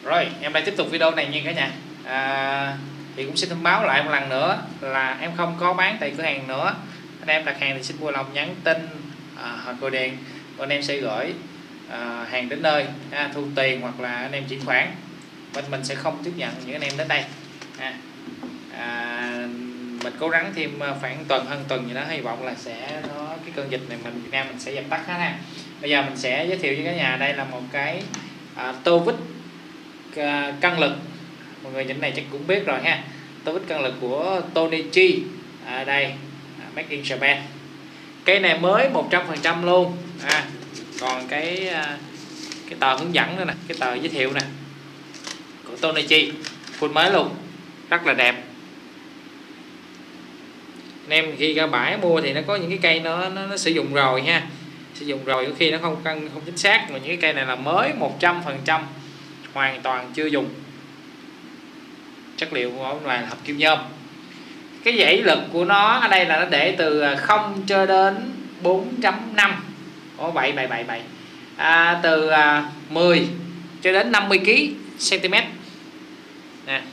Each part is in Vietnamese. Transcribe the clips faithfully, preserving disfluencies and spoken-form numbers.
Rồi em lại tiếp tục video này nha cả nhà. à, Thì cũng xin thông báo lại một lần nữa là em không có bán tại cửa hàng nữa. Anh em đặt hàng thì xin vui lòng nhắn tin à, hoặc gọi điện, anh em sẽ gửi à, hàng đến nơi, à, thu tiền hoặc là anh em chuyển khoản, bên mình sẽ không tiếp nhận những anh em đến đây. à, à, Mình cố gắng thêm khoảng tuần hơn tuần gì đó, hy vọng là sẽ nó cái cơn dịch này mình Việt Nam mình sẽ dập tắt hết ha. Bây giờ mình sẽ giới thiệu cho cả nhà, đây là một cái à, tô vít à, cân lực. Mọi người những này chắc cũng biết rồi ha. Tô vít cân lực của Tonichi à, đây à, Made in Japan. Cái này mới một trăm phần trăm luôn. à, Còn cái à, cái tờ hướng dẫn nữa nè, cái tờ giới thiệu nè của Tonichi full mới luôn, rất là đẹp. Anh em khi ra bãi mua thì nó có những cái cây nó, nó, nó sử dụng rồi ha, sử dụng rồi có khi nó không cân không chính xác, mà những cái cây này là mới một trăm phần trăm, hoàn toàn chưa dùng. Chất liệu của nó là hợp kim nhôm. Cái dãy lực của nó ở đây là nó để từ không cho đến bốn chấm năm. Ồ bảy bảy bảy bảy. À, từ à, mười cho đến năm mươi ki lô gam nè.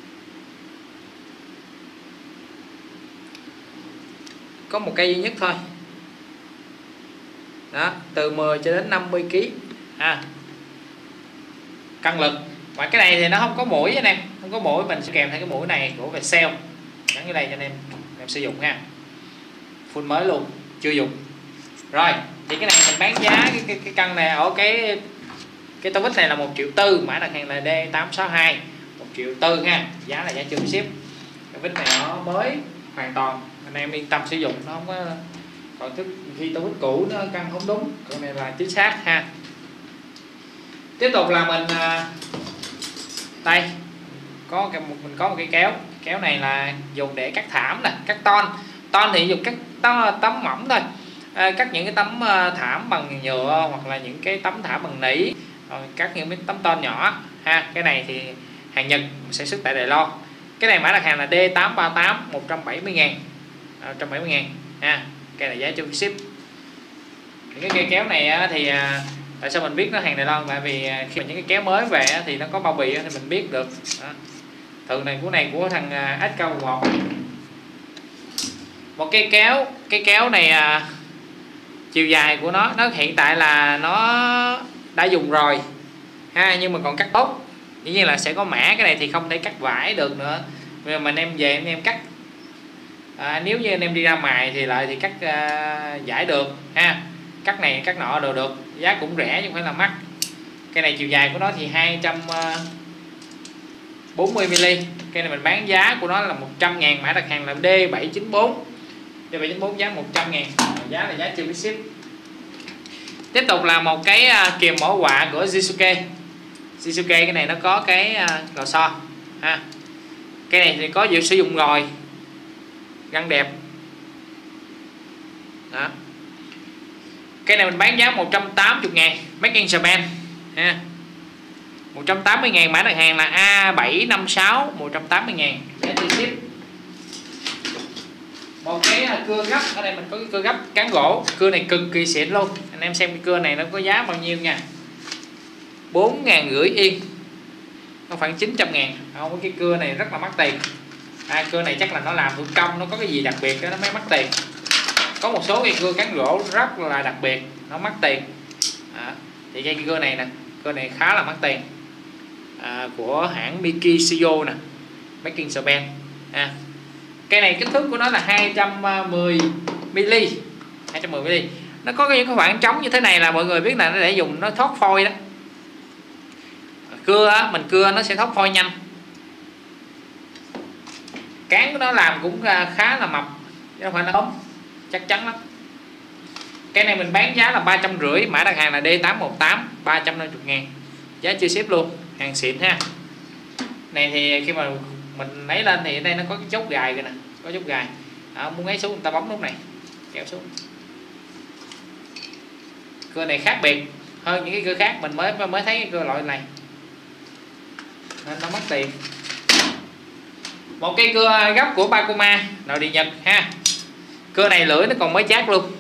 Có một cây duy nhất thôi. Đó, từ mười cho đến năm mươi ki lô gam à. Cân lực. Và cái này thì nó không có mũi anh em, không có mũi, mình sẽ kèm theo cái mũi này của Vietcell gắn ở đây cho anh em em sử dụng ha. Full mới luôn, chưa dùng. Rồi, thì cái này mình bán giá cái cái, cái cân này ở cái cái tô vít này là một triệu tư, mã đặt hàng là D tám sáu hai, một triệu tư ha, giá là giá chưa ship. Cái vít này nó mới hoàn toàn, anh em yên tâm sử dụng, nó không có còn tức khi tô vít cũ nó cân không đúng, cái này là chính xác ha. Tiếp tục là mình đây có cái mình có một cái kéo, kéo này là dùng để cắt thảm nè, cắt ton. Ton thì dùng cắt tấm mỏng thôi, à, cắt những cái tấm thảm bằng nhựa hoặc là những cái tấm thảm bằng nỉ, cắt những cái tấm ton nhỏ ha. Cái này thì hàng Nhật sẽ xuất tại Đài Loan. Cái này mã đặt hàng là D tám ba tám, một trăm bảy mươi ngàn, một trăm bảy mươi ngàn ha. Cái này giá chưa ship. Những cái cây kéo này thì tại sao mình biết nó hàng Đài Loan? Tại vì khi mà những cái kéo mới về thì nó có bao bì thì mình biết được. Đó. Thường này của này của thằng ét ca một. Một cái kéo, cái kéo này chiều dài của nó nó hiện tại là nó đã dùng rồi ha, nhưng mà còn cắt tốt. Dĩ nhiên là sẽ có mã, cái này thì không thể cắt vải được nữa. Bây mà anh em về anh em cắt, à, nếu như anh em đi ra mài thì lại thì cắt uh, vải được ha. Cắt này cắt nọ đều được, giá cũng rẻ chứ không phải là mắc. Cái này chiều dài của nó thì hai trăm bốn mươi mi li. Cái này mình bán giá của nó là một trăm ngàn, mã đặt hàng là D bảy chín bốn. D bảy chín bốn giá một trăm ngàn, giá là giá chưa biết ship. Tiếp tục là một cái kìm mẫu quạ của Jisuke. Jisuke cái này nó có cái lò xo ha. Cái này thì có dự sử dụng rồi, găng đẹp. Đó. Cái này mình bán giá một trăm tám mươi ngàn, Made in Japan ha. một trăm tám mươi ngàn, mã đặt hàng là A bảy năm sáu, một trăm tám mươi ngàn, giá chưa ship. Một cái cưa gấp, ở đây mình có cái cưa gấp cán gỗ, cưa này cực kỳ xịn luôn. Anh em xem cái cưa này nó có giá bao nhiêu nha. bốn ngàn rưỡi yên. Nó khoảng chín trăm ngàn. Không, cái cưa này rất là mắc tiền. À, cưa này chắc là nó làm thủ công, nó có cái gì đặc biệt đó nó mới mắc tiền. Có một số cái cưa cán gỗ rất là đặc biệt, nó mắc tiền. À, thì cái cưa này nè, cưa này khá là mắc tiền. À, của hãng Mikishio nè, Made in Japan. À, cái này kích thước của nó là hai trăm mười mi li, hai trăm mười mi li. Nó có những cái khoảng trống như thế này là mọi người biết là nó để dùng nó thoát phôi đó. Cưa á, mình cưa nó sẽ thoát phôi nhanh. Cán của nó làm cũng khá là mập, chứ không phải là ốm, chắc chắn lắm. Cái này mình bán giá là ba trăm rưỡi, mã đặt hàng là D tám một tám, ba trăm năm mươi ngàn, giá chưa ship luôn, hàng xịn ha. Này thì khi mà mình lấy lên thì ở đây nó có cái chốt gài kìa nè, có chốt gài. À, muốn lấy xuống người ta bấm lúc này, kéo xuống. Cưa này khác biệt hơn những cái cưa khác, mình mới mới thấy cái cưa loại này nên nó mất tiền. Một cây cưa gấp của Bakuma nội địa Nhật ha. Cưa này lưỡi nó còn mới chát luôn,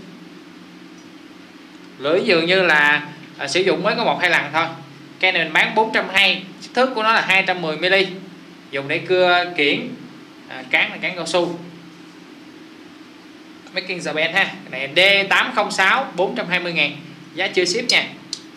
lưỡi dường như là à, sử dụng mới có một hai lần thôi. Cây này mình bán bốn trăm hai mươi, kích thước của nó là hai trăm mười mi-li-mét, dùng để cưa kiển à, cán là cán cao su. Making the bend ha. Cái này D tám không sáu bốn trăm hai mươi ngàn, giá chưa ship nha.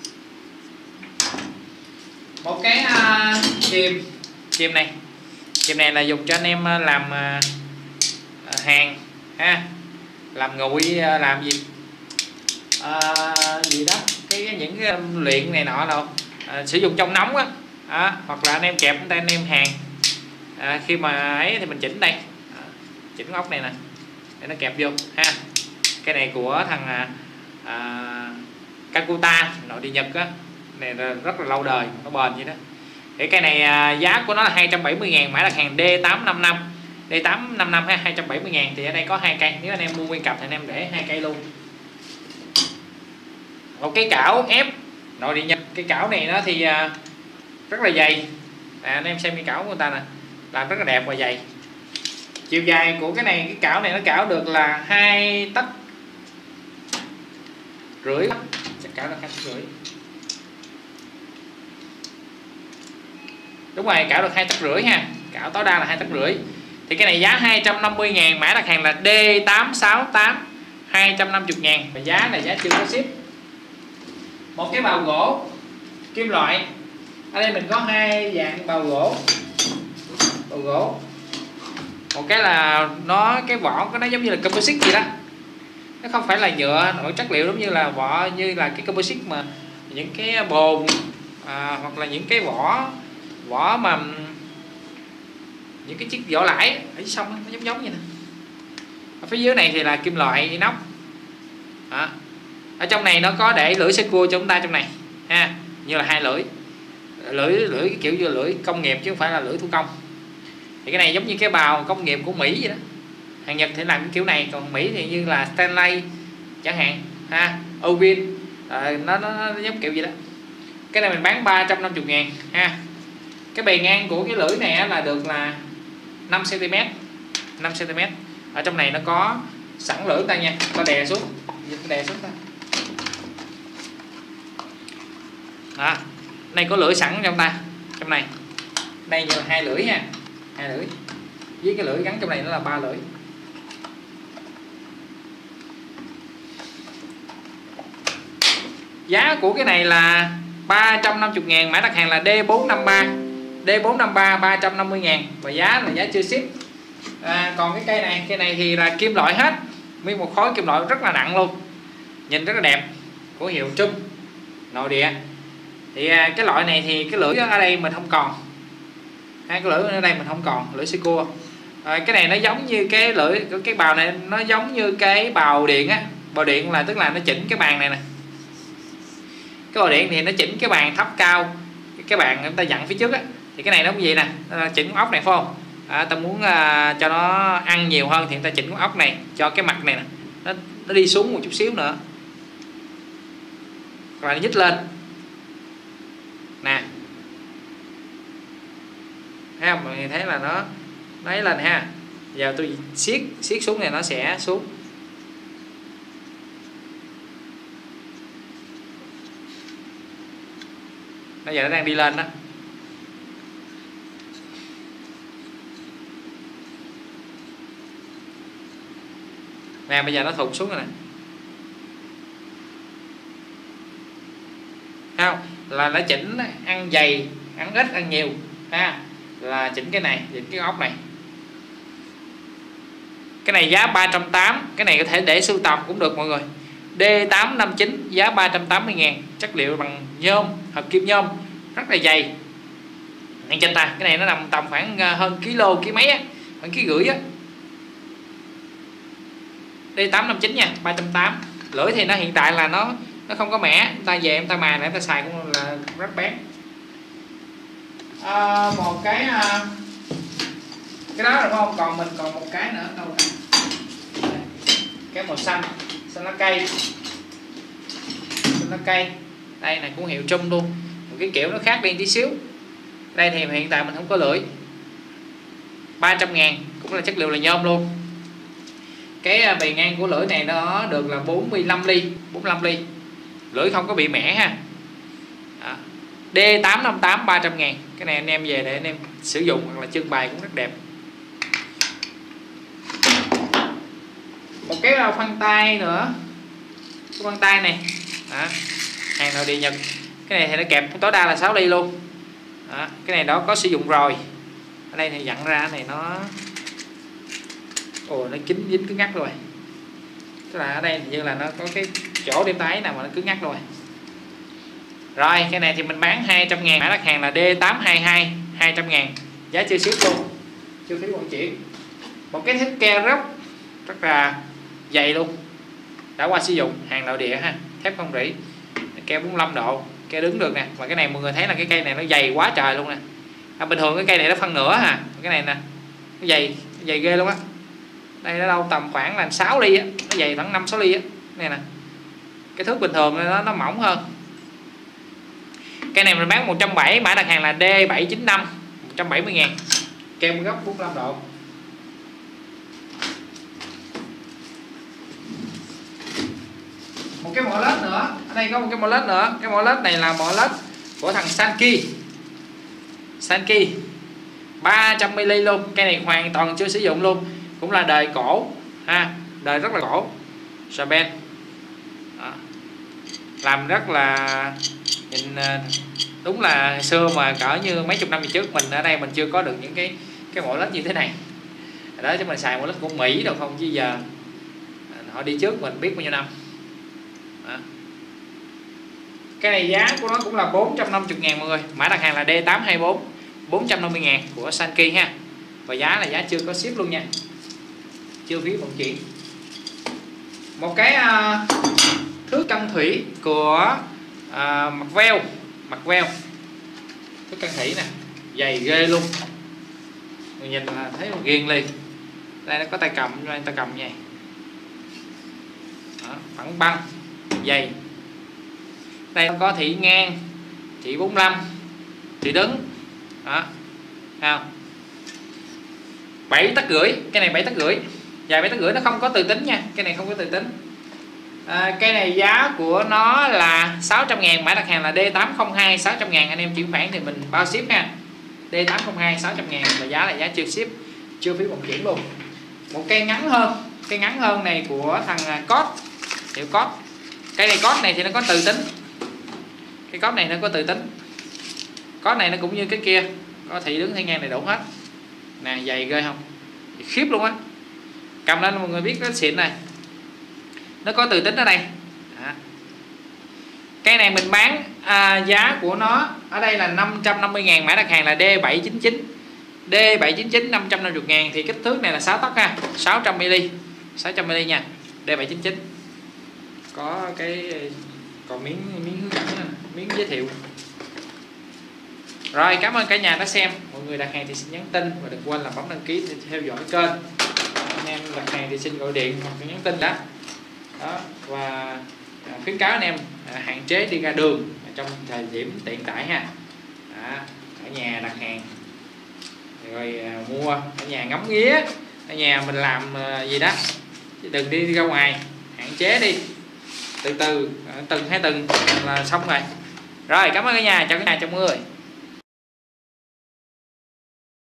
Một cái uh, kìm kìm này kìm này là dùng cho anh em làm uh, hàng ha, làm nguội, uh, làm gì uh, gì đó cái, cái những cái luyện này nọ đâu, uh, sử dụng trong nóng á, à, hoặc là anh em kẹp tay anh em hàng, à, khi mà ấy thì mình chỉnh đây, à, chỉnh ốc này nè để nó kẹp vô ha. Cái này của thằng à, Kakuta nội địa Nhật á, này rất là lâu đời, nó bền vậy đó. Thì cái này à, giá của nó là hai trăm bảy mươi ngàn, mã đặt hàng D tám năm năm D tám năm năm ha, hai trăm bảy mươi ngàn. Thì ở đây có hai cây, nếu anh em mua nguyên cặp thì anh em để hai cây luôn. Một cái cảo ép nội địa Nhật, cái cảo này nó thì à, rất là dày, à, anh em xem cái cảo của người ta nè, làm rất là đẹp và dày. Chiều dài của cái này, cái cảo này nó cảo được là hai tấc rưỡi, chắc cảo được hai tấc rưỡi. Đúng rồi, cảo được hai tấc rưỡi ha, cảo tối đa là hai tấc rưỡi. Thì cái này giá hai trăm năm mươi ngàn, mã đặt hàng là D tám sáu tám hai trăm năm mươi ngàn, và giá là giá chưa có ship. Một cái bào gỗ kim loại. Ở đây mình có hai dạng bào gỗ. Bào gỗ. Một cái là nó cái vỏ của nó giống như là composite gì đó, nó không phải là nhựa nội chất liệu giống như là vỏ như là cái composite, mà những cái bồn à, hoặc là những cái vỏ vỏ mà những cái chiếc vỏ lãi ở sông nó giống giống như nè. Ở phía dưới này thì là kim loại inox. Đó. Ở trong này nó có để lưỡi xe cua cho chúng ta trong này ha, như là hai lưỡi lưỡi lưỡi kiểu như lưỡi công nghiệp chứ không phải là lưỡi thủ công. Thì cái này giống như cái bào công nghiệp của Mỹ vậy đó, hàng Nhật thì làm cái kiểu này, còn Mỹ thì như là Stanley chẳng hạn ha, Ovin, à, nó, nó, nó giống kiểu gì đó. Cái này mình bán ba trăm năm mươi ngàn ha. Cái bề ngang của cái lưỡi này là được là năm xăng ti mét, năm xăng ti mét. Ở trong này nó có sẵn lưỡi ta nha, ta đè xuống, đè xuống ta. Đó, đây có lưỡi sẵn trong ta, trong này, đây như là hai lưỡi ha, hai lưỡi, với cái lưỡi gắn trong này nó là ba lưỡi. Giá của cái này là ba trăm năm mươi ngàn, mã đặt hàng là D bốn năm ba D bốn năm ba ba trăm năm mươi ngàn, và giá là giá chưa ship. À, còn cái cây này, cây này thì là kim loại hết, nguyên một khối kim loại rất là nặng luôn, nhìn rất là đẹp, của hiệu Trung nội địa. Thì à, cái loại này thì cái lưỡi ở đây mình không còn, hai cái lưỡi ở đây mình không còn, lưỡi xi cua. À, cái này nó giống như cái lưỡi, cái bào này nó giống như cái bào điện á. Bào điện là tức là nó chỉnh cái bàn này nè, cái bào điện thì nó chỉnh cái bàn thấp cao, cái bàn người ta dặn phía trước á, thì cái này nó cũng vậy nè, chỉnh ốc này phải không? À, ta muốn à, cho nó ăn nhiều hơn thì người ta chỉnh con ốc này cho cái mặt này nè, nó, nó đi xuống một chút xíu nữa, rồi nó nhích lên nè, thấy không? Mọi người thấy là nó nó ấy lên ha. Giờ tôi siết siết xuống này nó sẽ xuống. Bây giờ nó đang đi lên đó. Nè, bây giờ nó thụt xuống rồi nè. Thấy không? Là nó chỉnh ăn dày, ăn ít, ăn nhiều ha. Là chỉnh cái này, chỉnh cái ốc này. Cái này giá ba trăm tám mươi, cái này có thể để sưu tầm cũng được mọi người. D tám năm chín giá ba trăm tám mươi ngàn, chất liệu bằng nhôm, hợp kim nhôm, rất là dày. Anh trên ta, cái này nó nằm tầm khoảng hơn kilo, ký mấy á, khoảng ký rưỡi á. D tám năm chín nha, ba trăm tám mươi. Lưỡi thì nó hiện tại là nó nó không có mẻ, ta về em ta mài để ta xài cũng là rất bén. À, một cái cái đó đúng không? Còn mình còn một cái nữa đâu rồi? Cái màu xanh, xanh lá cây, xanh lá cây. Đây này cũng hiệu Trung luôn, một cái kiểu nó khác đi tí xíu. Đây thì hiện tại mình không có lưỡi, ba trăm ngàn, cũng là chất liệu là nhôm luôn. Cái bề ngang của lưỡi này nó được là bốn mươi lăm ly, bốn mươi lăm ly. Lưỡi không có bị mẻ ha. Đó. D tám năm tám ba trăm ngàn. Cái này anh em về để anh em sử dụng hoặc là trưng bày cũng rất đẹp. Một cái là phân tay nữa, cái phân tay này đó, hàng nội địa Nhật. Cái này thì nó kẹp tối đa là sáu ly luôn đó. Cái này đó có sử dụng rồi. Ở đây thì dặn ra này nó ồ nó kín dính cứng ngắc rồi, tức là ở đây như là nó có cái chỗ điểm tay nào mà nó cứng ngắc rồi. Rồi cái này thì mình bán hai trăm ngàn, mã đặt hàng là D tám hai hai, hai trăm ngàn, giá chưa ship luôn, chưa phí vận chuyển. Một cái thiết ke rất rất là dày luôn, đã qua sử dụng, hàng nội địa ha, thép không rỉ, ke bốn mươi lăm độ, ke đứng được nè. Và cái này mọi người thấy là cái cây này nó dày quá trời luôn nè. À, bình thường cái cây này nó phân nửa ha, cái này nè nó dày, nó dày ghê luôn á. Đây nó đâu tầm khoảng là sáu ly á, nó dày khoảng năm sáu ly á. Này nè, cái thước bình thường nó nó mỏng hơn. Cây này mình bán một trăm bảy mươi, mã đặt hàng là D bảy chín năm, một trăm bảy mươi ngàn, kem góc bốn mươi lăm độ. Một cái mỏ led nữa, ở đây có một cái mỏ led nữa. Cái mỏ led này là mỏ led của thằng Sanki, Sanki ba trăm mi li lít luôn. Cái này hoàn toàn chưa sử dụng luôn, cũng là đời cổ ha, đời rất là cổ. Saben làm rất là nhìn đúng là xưa mà cỡ như mấy chục năm về trước mình ở đây mình chưa có được những cái cái mỏ led như thế này đó, chứ mình xài mỏ led của Mỹ đâu không, chứ giờ họ đi trước mình biết bao nhiêu năm đó. Cái này giá của nó cũng là bốn trăm năm mươi ngàn mọi người, mã đặt hàng là D tám hai bốn, bốn trăm năm mươi ngàn của Sanki ha, và giá là giá chưa có ship luôn nha, chưa phí vận chuyển. Một cái uh, thước cân thủy của uh, mặt veo, mặt veo thước cân thủy nè, dày ghê luôn, người nhìn là thấy ghiền liền. Đây nó có tay cầm, tay cầm nha, đó, phẳng băng dày. Đây nó có thị ngang, thị bốn mươi lăm, thị đứng đó, thấy không? bảy tấc rưỡi, cái này bảy tấc rưỡi, dài bảy tấc rưỡi, nó không có từ tính nha, cái này không có từ tính. À, cái này giá của nó là sáu trăm ngàn, mã đặt hàng là D tám không hai, sáu trăm ngàn, anh em chuyển khoản thì mình bao ship ha. D tám không hai sáu trăm ngàn và giá là giá chưa ship, chưa phí vận chuyển luôn. Một cây ngắn hơn, cây ngắn hơn này của thằng Cốt, hiệu Cốt. Cây này Cốt này thì nó có từ tính, cái Cốt này nó có từ tính. Cốt này nó cũng như cái kia, có thị đứng thị ngang này đủ hết nè, dày ghê không, khiếp luôn á. Cầm lên mọi người biết nó xịn này, nó có từ tính ở đây đó. Cái này mình bán à, giá của nó ở đây là năm trăm năm mươi ngàn, mã đặt hàng là D bảy chín chín, D bảy chín chín năm trăm năm mươi ngàn, thì kích thước này là sáu tấc ha, sáu trăm mi li lít, sáu trăm mi li lít nha, D bảy chín chín. Có cái còn miếng miếng hướng dẫn này, miếng giới thiệu. Rồi, cảm ơn cả nhà đã xem. Mọi người đặt hàng thì xin nhắn tin và đừng quên là bấm đăng ký để theo dõi kênh. Anh em đặt hàng thì xin gọi điện hoặc nhắn tin đó. Đó, và à, khuyến cáo anh em à, hạn chế đi ra đường trong thời điểm hiện tại ha. Đó, ở nhà đặt hàng rồi à, mua, ở nhà ngắm nghía, ở nhà mình làm à, gì đó, chứ đừng đi, đi ra ngoài, hạn chế đi, từ từ à, từng hai từng là xong rồi. Rồi, cảm ơn cả nhà, chào cả nhà, chào mọi người.